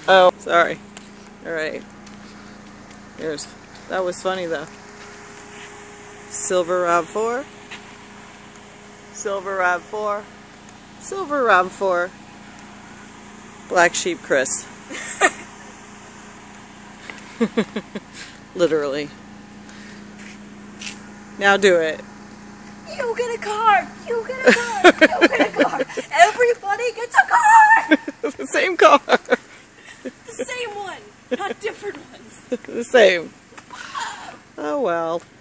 Oh, sorry. Alright. That was funny though. Silver Rob 4. Silver Rob 4. Silver Rob 4. Black Sheep Chris. Literally. Now do it. You get a car! You get a car! You get a car! Everybody gets a car! The same car. The same one, not different ones. The same. Oh well.